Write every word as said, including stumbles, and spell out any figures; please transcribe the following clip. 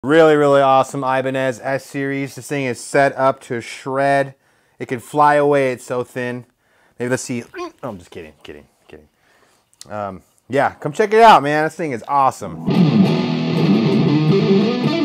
Really, really awesome Ibanez S Series. This thing is set up to shred. It can fly away, it's so thin. Maybe let's see. Oh, I'm just kidding, kidding, kidding. Um, yeah, come check it out, man. This thing is awesome.